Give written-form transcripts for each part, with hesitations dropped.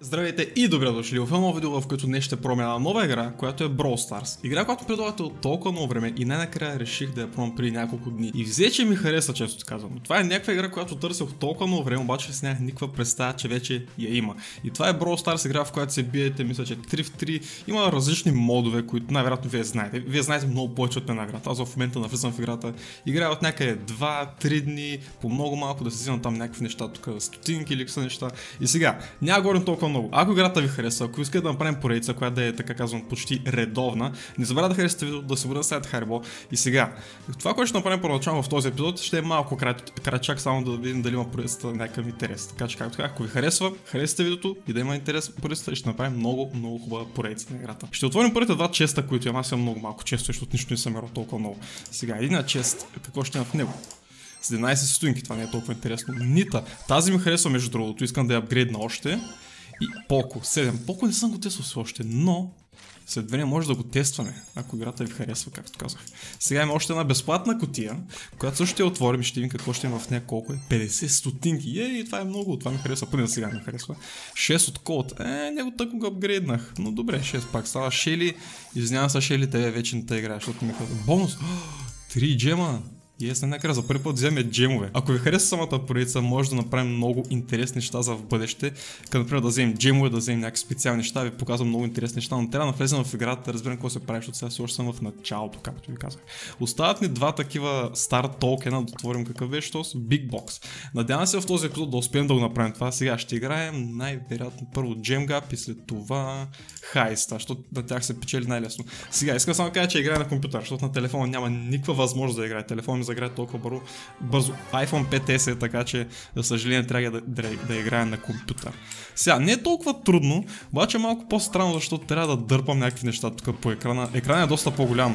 Здравейте и добре дошли в едно видео, в което днес ще пробвам една нова игра, която е Brawl Stars. Игра, която предлагате от толкова много време и най-накрая реших да я пробвам преди няколко дни. И взе, че ми хареса, често казвам. Това е някаква игра, която търсих толкова много време, обаче с нямах никаква представа, че вече я има. И това е Brawl Stars игра, в която се биете, мисля, че 3 в 3. Има различни модове, които най-вероятно вие знаете. Вие знаете много повече от една игра. Аз в момента навлизам в играта. Играя от някъде 2-3 дни, по много малко да се взимам там някакви неща, тук стотинки или са неща. И сега, няма говорим толкова много. Ако играта ви хареса, ако искате да направим поредица, която да е, така казвам, почти редовна, не забравяйте да харесате видеото, да се бъде сайт Харибо. И сега, това, което ще направим първоначално в този епизод, ще е малко кратчак, само да видим дали има поредицата някакъв интерес. Така че, както ако ви харесва, харесате видеото и да има интерес в поредицата, ще направим много хубава поредица на играта. Ще отворим първите два честа, които имам. Аз съм много малко често, защото нищо не съм играл толкова много. Сега, един чест, какво ще има в него? 17 стотинки, това не е толкова интересно. Нита, тази ми харесва между другото, искам да я апгрейдна още. И Поко, 7. Поко не съм го тествал все още, но след време може да го тестваме, ако играта ви харесва, както казах. Сега има още една безплатна кутия, която също ще отворим и ще видим какво ще има в нея, колко е. 50 стотинки. Ей, това е много, това ми харесва, поне сега ми харесва. 6 от Колт. Него тъкмо го апгрейднах, но добре, 6 пак става. Шели, извинявам се, Шели, тебе вече не те играе, защото ми харесва. Бонус! 3 джема! И аз накрая за първи път вземе джемове. Ако ви хареса самата поредица, може да направим много интересни неща за в бъдеще. Като например да вземем джемове, да вземем някакви специални неща, ви показвам много интересни неща, но трябва да влезем в играта, да разберем какво се прави, защото сега си още съм в началото, както ви казах. Остават ни два такива старт токена, да отворим какъв беше този Big Box. Надявам се в този епизод да успеем да го направим това. Сега ще играем най-вероятно първо Джемгап и след това Хайста, защото на тях се печели най-лесно. Сега искам само да кажа, че играя на компютър, защото на телефона няма никаква възможност да играе. Телефон ми загрее толкова бързо. iPhone 5S е, така че за съжаление трябва да играя на компютър. Сега, не е толкова трудно, обаче е малко по-странно, защото трябва да дърпам някакви неща тук по екрана. Екранът е доста по-голям.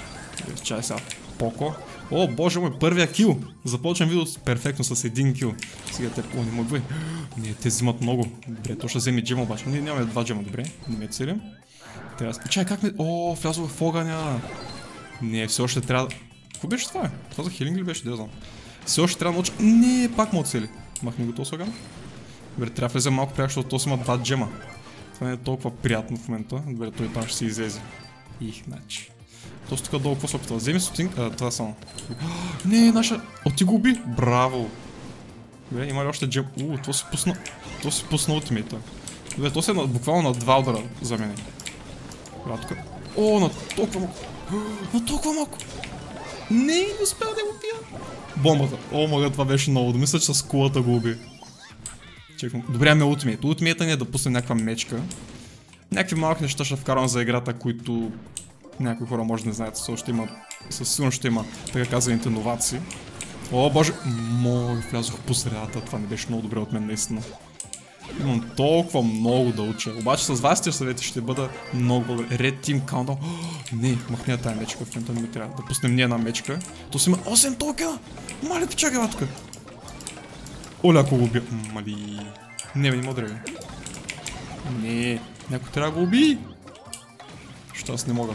Чай сега, Поко. О, боже мой, първия кил! Започвам видеото перфектно с един кил. Сега те... О, не мога бе. Не, те взимат много. Добре, то ще вземе джема обаче. Ние нямаме два джема, добре. Не ме целим. Трябва да... Чай, как ме... О, влязох в огъня. Не, все още трябва да... Какво беше това? Това за хилинг ли беше? Да, знам. Все още трябва да науча... Не, пак му оцели. Махни го този огън. Добре, трябва да влезем малко приятно, защото то си има два джема. Това не е толкова приятно в момента. Добре, той там ще се излезе. Их, значи. Точно тук долу, какво се опитва? Вземи стотинка. Това само. Не, наша... О, ти го уби! Браво! Добре, има ли още джем? То си пусна... То си пусна ултимейта. Добре, то си е буквално на два удара за мен. Добре, тук... О, на толкова малко! На толкова малко! Не, не успял да го пия! Бомбата! О, мага, това беше много. Да мисля, че с кулата го уби. Чекам. Добре, ами ултимейт. Ултимейта ни е да пуснем някаква мечка. Някакви малки неща ще вкарвам за играта, които... Някои хора може да не знаят, със сигурно ще има, така казаните, иновации. О, боже, мой, влязох по средата, това не беше много добре от мен, наистина. Имам толкова много да уча, обаче с вашите съвети ще бъда много добре. Red Team Countdown. Не, махне тази мечка, в момента не ми трябва да пуснем ние една мечка. То си има 8 токена! Мали, почакай тук! Оля, ако го убия... Мали... Не, не мога да. Не, някой трябва да го уби! Що аз не мога?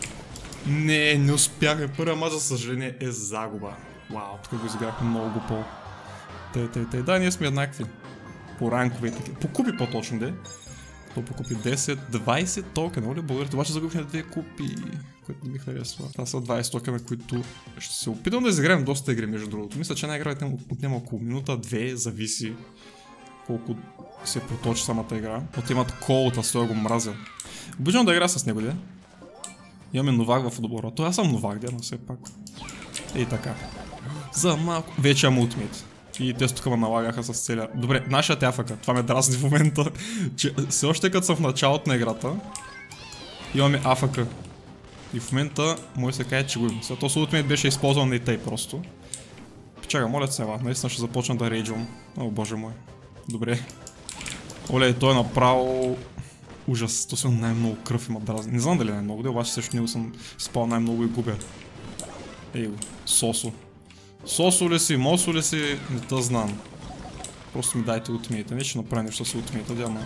Не успяхме. Първия мач, за съжаление, е загуба. Вау, тук го изиграхме много глупо. Да, ние сме еднакви. По ранкове и такива. По купи по-точно, де. То по купи 10-20 токена, нали? Благодаря, обаче загубихме 2 купи, което не ми харесва. Това са 20 токена, които ще се опитам да изиграем доста игри, между другото. Мисля, че една игра отнема около минута-2, зависи колко се проточи самата игра. От имат колата, стоя го мразя. Обичам да игра с него, де. Имаме новак в отбора. Аз съм новак, де, но все пак. Ей така. За малко. Вече имам ултимейт. И те тук ме налагаха с целия. Добре, нашият афака. Това ме дразни в момента. Че все още като съм в началото на играта. Имаме афака. И в момента може да се каже, че го имам. Сега този ултимейт беше използван на и тъй просто. Чакай, моля се, наистина ще започна да рейджвам. О, боже мой. Добре. Оле, той е направо... Ужас, то съм най-много кръв има дразни. Не знам дали най-много, обаче също него съм спал най-много и губя. Ей го, Сосо. Сосо ли си, Мосо ли си, не те знам. Просто ми дайте ултимейта, не ще направя нещо с ултимейта, дяма.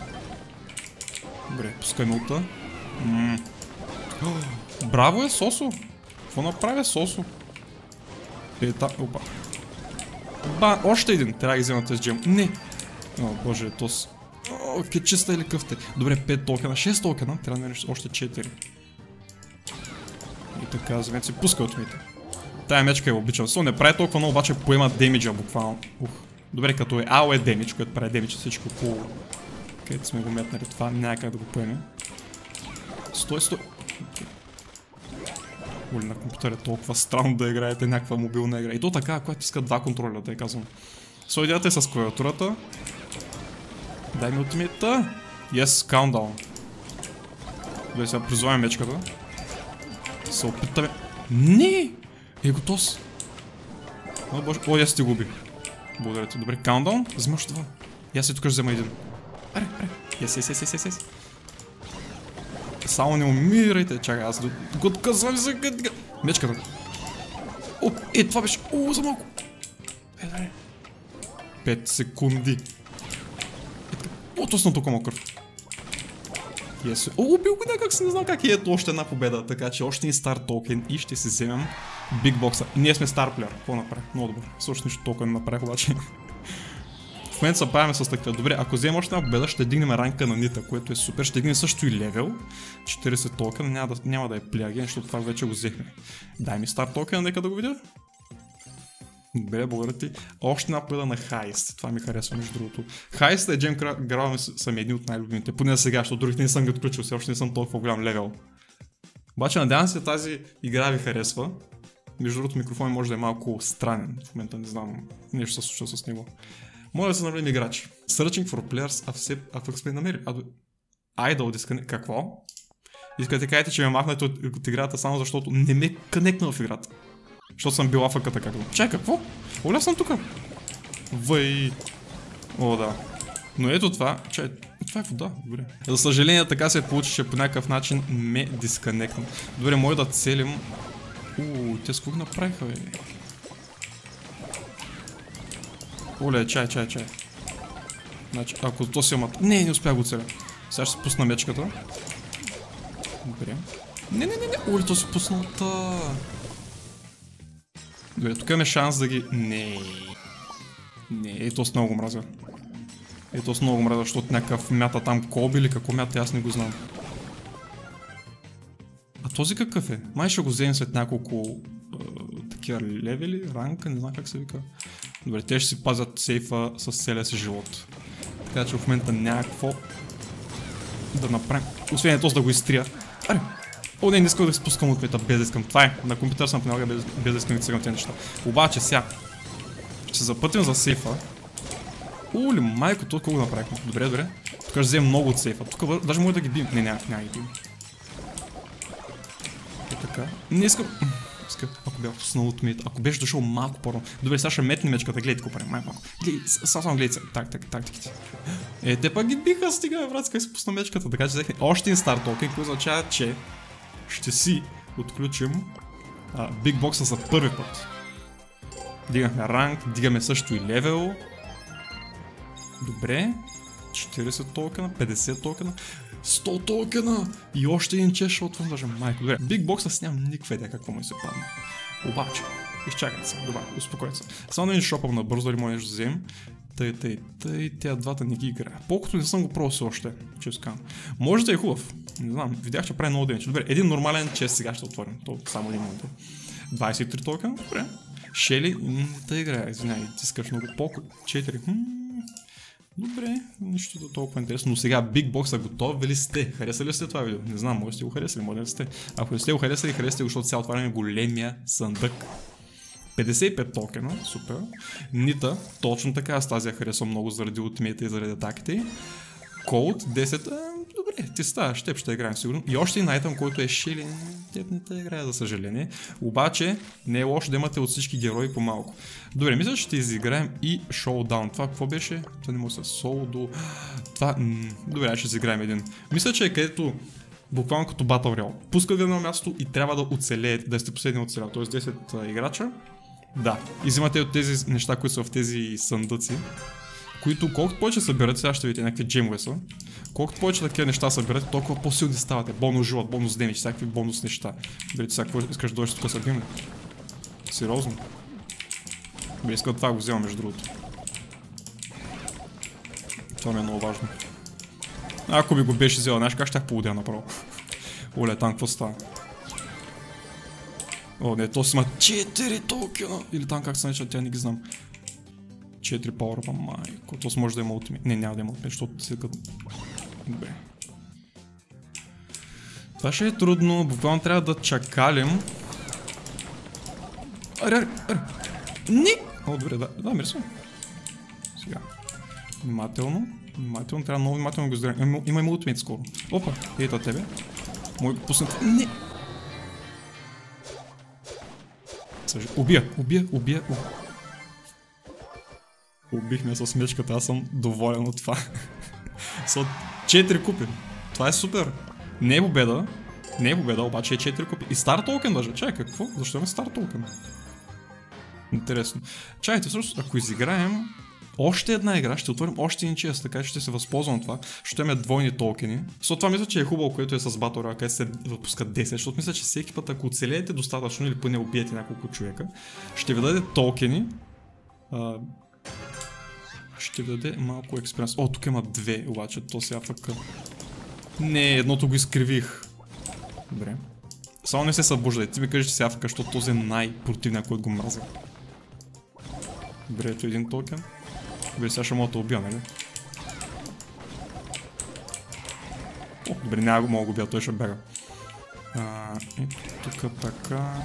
Добре, пускай улта. Браво е, Сосо! Какво направя, Сосо? Опа. Още един, трябва да ги взема тези джем. Не! О, боже, Чиста или къв те? Добре, 5 токена, 6 токена, трябва да намериш още 4. И така, вземете си пуска от мите. Тая мечка я обичам. Со не прави толкова много, обаче поема демиджа буквално. Добре, като е AOE демидж, което прави демидж всичко по... Където сме го метнали, това няма как да го поеме. Стой. Оли, на компютър е толкова странно да играете някаква мобилна игра. И то така, която иска два контроля, да я казвам. Со идеята е с клавиатурата. Дай ми ултимейта. Yes, countdown. Добре, сега призоваваме мечката. Се опитаме. Не! Еготос. О, боже. О, я сте го уби. Благодаря ти. Добре, countdown. Вземаш това. И аз и тук ще взема един. Аре. Yes. Само не умирайте. Чакай, аз го отказвам за гъдга. Мечката. О, това беше. О, за малко. Добре. 5 секунди. О, точно толкова кръв. О, убил го някак си, не знам как е. Ето още една победа, така че още един стар токен и ще си вземем Big Box-а. Ние сме стар плеер, какво направих? Много добре. Също нищо толкова не направих обаче. В момента се правим с такива. Добре, ако вземем още една победа, ще дигнем ранка на Нита, което е супер. Ще дигнем също и левел. 40 токена, няма да е плеяген, защото това вече го взехме. Дай ми стар токен, нека да го видя. Добре, благодаря ти. Още една победа на Хайст. Това ми харесва между другото. Хайст и Джем Граваме са ми едни от най-любимите. Поне сега, защото другите не съм ги отключил, все още не съм толкова голям левел. Обаче надявам се тази игра ви харесва. Между другото микрофон може да е малко странен. В момента не знам, нещо се случва с него. Моля да се намерим играчи. Searching for players, а в сме намерили. Idle disconnect. Какво? Искате да кажете, че ме махнете от играта само защото не ме конектна в играта. Защото съм бил афъката както. Чай, какво? Оля съм тука. Въй. О, да. Но ето това. Чай, това е вода. Добре. За съжаление така се получи, че по някакъв начин ме дисконектна. Добре, може да целим. Те с кого направиха, бе? Оле, чай. Значи, ако то си амат... Не успях го целя. Сега ще се пусна мечката. Добре. Не. Оле, то се пусна та. Добре, тук имаме шанс да ги... Не, ето с много го мразя. Защото някакъв мята там коби или какво мята, аз не го знам. А този какъв е? Май ще го вземем след няколко такива левели, ранка, не знам как се вика. Добре, те ще си пазят сейфа с целия си живот. Така че в момента няма какво да направим. Освен този да го изтрия. Аре! О, не искам да се спускам от мета, без да искам. Това е, на компютър съм понякога без да искам да цигам тези неща. Обаче сега ще се запътим за сейфа. Ули, майко, тук го направихме. Добре. Тук ще вземем много от сейфа. Тук даже може да ги бием. Не, няма ги бием. И така. Не искам. Ако бях пуснал от мет, ако беше дошъл малко по-рано. Добре, сега ще метне мечката, гледайте какво правим, малко. Само гледайте тактиките. Те пак ги биха, стига, брат, как се пусна мечката, така че взехме още един стар токен, който означава, че ще си отключим Big Box за първи път. Дигахме ранг, дигаме също и левел. Добре. 40 токена, 50 токена, 100 токена и още един чеш ще отвън даже майко. Добре, Big Box аз нямам никаква идея какво му се падне. Обаче, изчакайте се, добре, успокойте се. Само да ни шопам набързо, дали може да вземем. Тъй, тя двата не ги играя. Колкото не съм го пробвал все още, често казвам. Може да е хубав, не знам, видях, че прави много демидж. Добре, един нормален чест сега ще отворим, то само един минута. 23 токена, добре. Шели, да играя, извиняй, ти искаш много по-ко. 4, добре, нищо да толкова интересно, но сега Big Box готов ли сте? Харесали ли сте това видео? Не знам, може сте го харесали, може ли сте? Ако не сте го харесали, харесате го, защото сега отваряме големия съндък. 55 токена, супер. Нита, точно така, аз тази я харесвам много заради ултимейта и заради атаките. Cold 10, добре, ти ставаш, теб ще играем сигурно. И още един айтъм, който е Шели, теб не те играе, за съжаление. Обаче, не е лошо да имате от всички герои по малко. Добре, мисля, че ще изиграем и Showdown. Това какво беше? Това не може да се соло. Това, добре, ще изиграем един. Мисля, че е където, буквално като Battle Royale. Пускат едно място и трябва да оцелеете, да сте последни оцелял. Т.е. 10 играча. Да, и взимате от тези неща, които са в тези съндъци. Които колкото повече събирате, сега ще видите някакви джемове са. Колкото повече такива неща събирате, толкова по-силни ставате. Бонус живот, бонус демидж, всякакви бонус неща. Добре, сега какво искаш да дойдеш тук събим ли? Сериозно? Добре, искам това го взема между другото. Това ми е много важно. Ако ми го беше взела, знаеш как щях полудя направо. Оле, там какво става? О, не, то си има 4 токена. Или там как се нарича, тя не ги знам. 4 power-up, майко. То може да има ултимейт. Не, няма да има ултимейт, защото си като... Добре. Това ще е трудно, буквално трябва да чакалим. Аре. Не! О, добре, да, мерси. Сега. Внимателно, трябва много внимателно го изградим. Има ултимейт скоро. Опа, ето тебе. Мой пуснат. Не! Убия. Убихме с мечката, аз съм доволен от това. Са 4 купи. Това е супер. Не е победа, обаче е 4 купи. И стар токен даже. Чай, какво? Защо има стар токен? Интересно. Чайте, всъщност, ако изиграем още една игра, ще отворим още един чест, така че ще се възползвам от това, защото имаме двойни токени. Защото това мисля, че е хубаво, което е с батора, където се выпускат 10, защото мисля, че всеки път, ако оцелеете достатъчно или поне убиете няколко човека, ще ви даде токени. Ще ви даде малко експириенс. О, тук има 2, обаче то сега фъка. Не, едното го изкривих. Добре. Само не се събуждай, ти ми кажеш, че сега фъка, защото този е най-противният, който го мразя. Добре, ето един токен. Добре, сега ще мога да убия, нали? О, добре, няма го мога да убия, той ще бега. Ето тук така...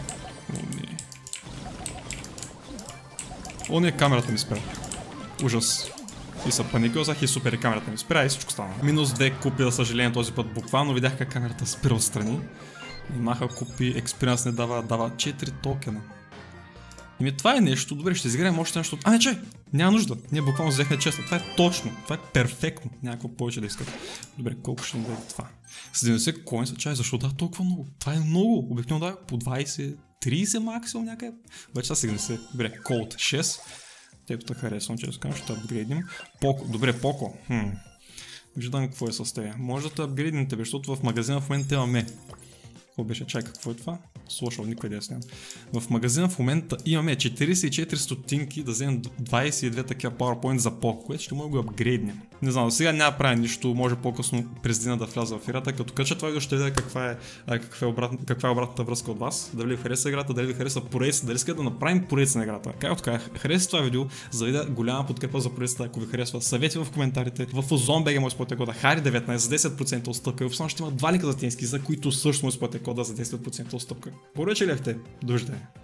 О, не, камерата ми спря. Ужас. И са паникосах и супер, и камерата ми спря и всичко стана. Минус 2 купи, за съжаление, този път буквално видях как камерата спира отстрани. И маха купи, експириенс не дава 4 токена. Ими това е нещо, добре, ще изиграем още нещо. Не чай, няма нужда, ние буквално взехме честа, това е точно, това е перфектно, някакво повече да искат. Добре, колко ще ни даде това? 70 коинса, чай, защо да толкова много? Това е много, обикновено да по 20, 30 максимум някъде. Вече са 70, добре, Cold 6. Тъй като харесвам, че ще апгрейдим. Поко, добре, Поко. Виждам какво е с тебе. Може да апгрейдим тебе, защото в магазина в момента имаме. Какво беше? Чай, какво е това? Слушал, никой да я сням. В магазина в момента имаме 44 стотинки да вземем 22 такива PowerPoint за Поко, което ще може да го апгрейднем. Не знам, сега няма правим нищо, може по-късно през деня да вляза в играта, като кача това видео ще видя каква е обратната връзка от вас, дали ви хареса играта, дали ви хареса поредица, дали искате да направим поредица на играта. Както казах, хареса това видео, за да видя голяма подкрепа за поредицата, ако ви харесва. Съвети в коментарите. В Ozon.bg може да използвате кода HARI19 за 10% отстъпка. И в описанието ще има 2 линка за тенски, за които също може да използвате кода за 10% отстъпка. Поръчали ли довиждане.